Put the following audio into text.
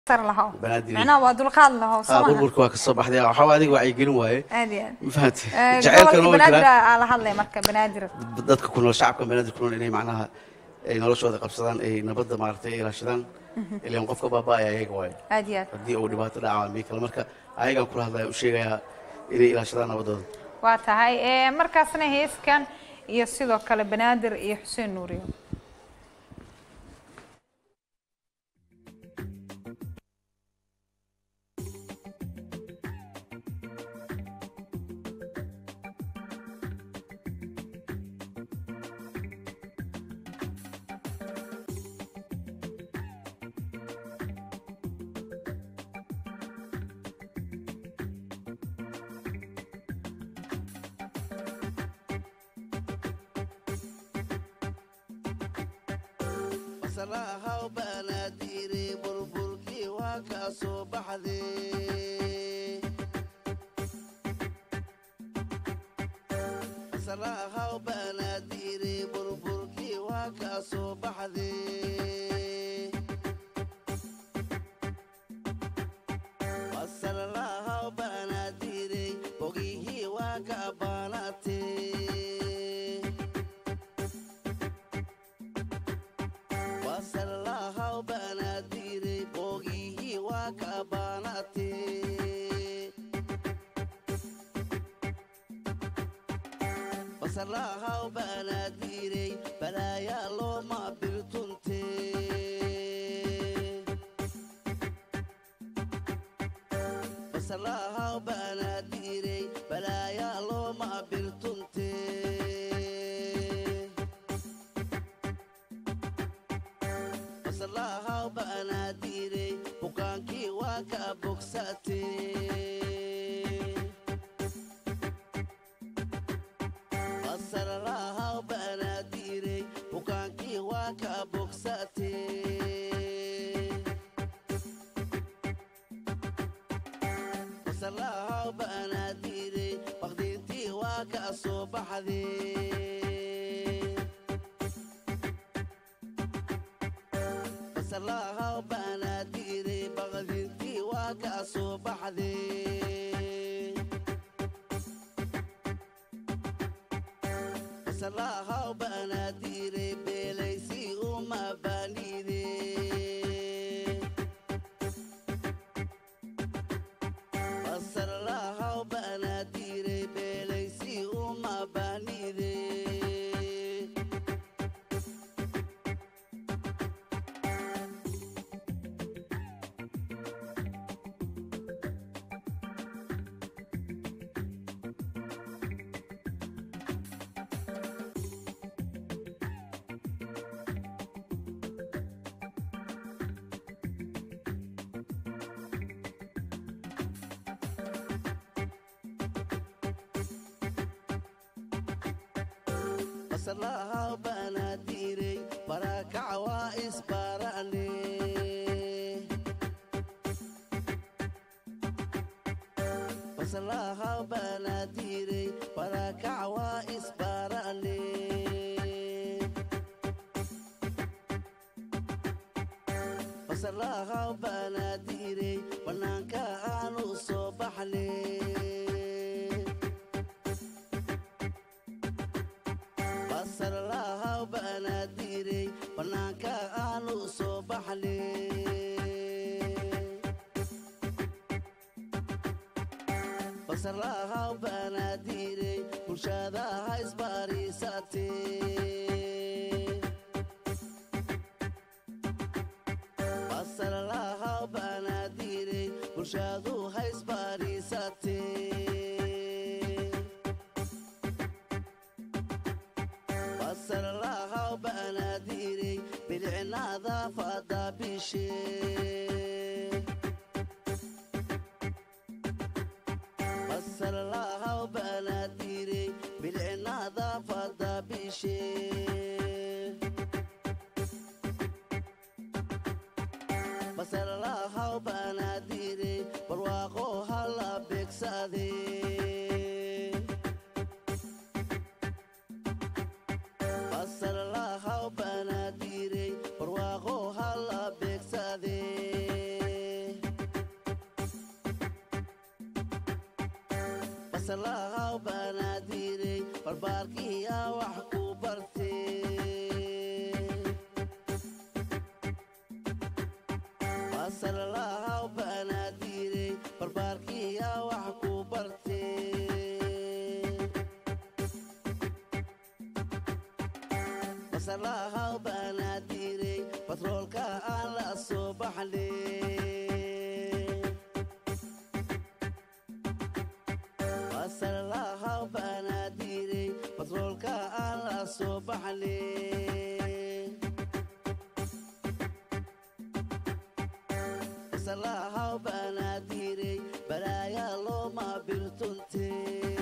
صار له بنادر معناه وادو القاد له صراحة burburka waa ka soo baxday waxa adiga wacyi gelin waaye عادي fahanti جعلك jaceelka noo بنادر kala على هالله مركب بنادر dadka ku nool shacabka banaadar ku nool inay macnaha ay noloshooda qabsadaan ay nabadda maartay ilaashadaan ilaan qofka baabaa ayaga waaye عادي haddii uu dhibaato dhaco ama kale marka ayaga kula hadlaya u sheegaya inay ilaashadaan nabadooda واتهاي مركزنا هيس كان يصيدوا كله بنادر حسين نوريو Saaraha Benaadir Boqorkii waa ka soo baxday Saaraha Benaadir Boqorkii waa ka soo baxday Saaraha Benaadir Boqorkii waa ka baanatay Saaraha Benaadir Boqorkii waa ka baanatay Saaraha Benaadir balaya loo ma birtuntay Saaraha Benaadir balaya loo ma birtuntay Saaraha Benaadir buqaankii waa ka bogsatay Saaraha Benaadir buqaankii waa ka bogsatay Saaraha Benaadir baqdintii waa ka soo baxday Saaraha Benaadir baqdintii waa ka soo baxday Saaraha Benaadir beelaysi uma baanidee Saaraha Benaadir beelaysi uma baanidee Saaraha Benaadir barakac waa isbarane Saaraha Benaadir barakac waa isbarane Saaraha Benaadir banaanka aanu soo baxnay Saaraha Benaadir banaanka aanu soo baxnay Saaraha Benaadir bulshada ha isbaarisatay Saaraha Benaadir bulshadu ha isbaarisatay Saaraha Benaadir bilcinaada fada bishay Saaraha Benaadir bilcinaada fada bishay Saaraha Benaadir barwa basalaha banaadiray barbaarkii yaa wax ku bartay basalaha banaadiray barbaarkii yaa wax ku bartay basalaha banaadiray batroolka aan la soo baxnay basalaha banaadiray batroolka aan la soo baxnay basalaha banaadiray balaaya looma birtuntay